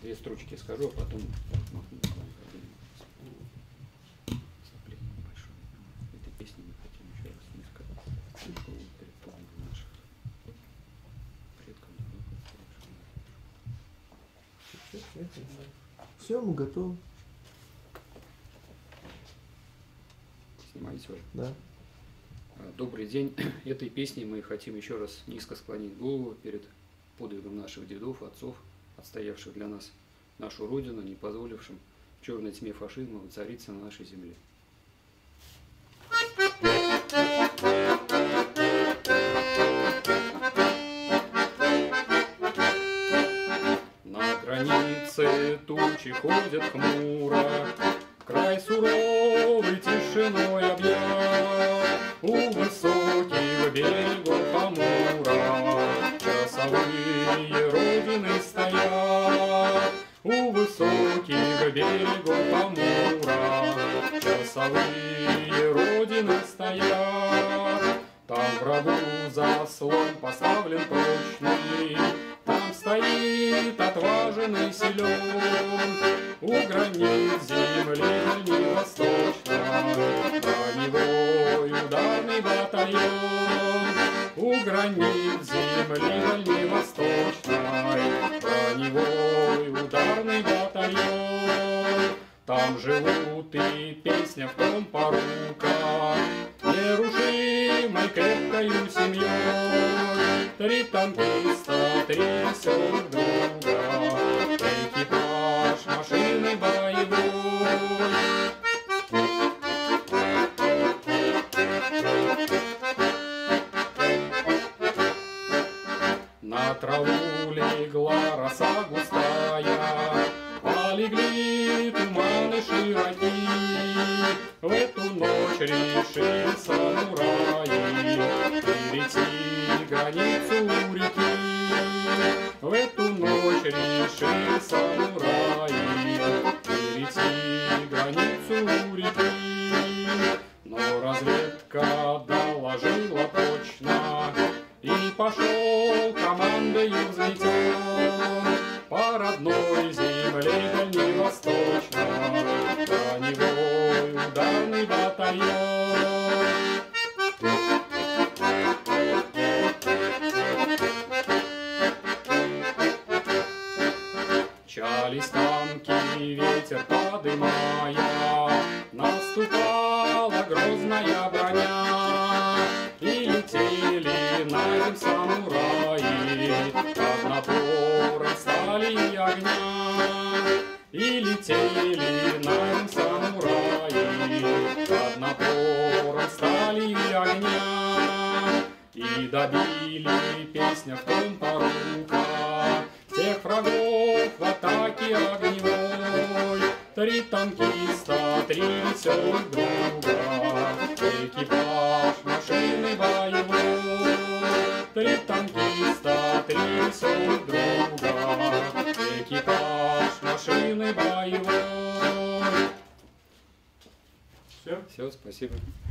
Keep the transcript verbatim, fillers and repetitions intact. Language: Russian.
две строчки скажу, а потом этой песни мы хотим еще раз несколько перед подвигом наших предков. Все, мы готовы. Снимаете уже? Да. Добрый день. Этой песней мы хотим еще раз низко склонить голову перед подвигом наших дедов, отцов, отстоявших для нас нашу Родину, не позволившим в черной тьме фашизма воцариться на нашей земле. На границе тучи ходят хмуро, край суровый тишиной объят. У высоких берегов Амура часовые родины стоят. У высоких берегов Амура часовые родины стоят. Там врагу заслон поставлен прочный, там стоит отважен и силен. У границ земли дальневосточной броневой ударный батальон. У границ земли дальневосточной броневой ударный батальон. Там живут и песня в том порука нерушимой крепкою семьей. Три танкиста, три веселых друга, экипаж машины боевой. На траву легла роса густая, полегли туманы широки. В эту ночь решили самураи перейти границу реки. В эту ночь решили самураи перейти границу реки. Но разведка доложила точно, и пошел командою взлетен по родной земле дальневосточной броневой ударный батальон. Мчались танки, ветер подымая, наступала грозная броня. И летели на земь самураи под напором стали и огня. И летели на земь самураи под напором стали и огня. И добили песня в том порука всех врагов в атаке огневой. Три танкиста, три веселых друга, экипаж машины боевой. Три танкиста, три веселых друга, экипаж машины боевой. Все? Все, спасибо.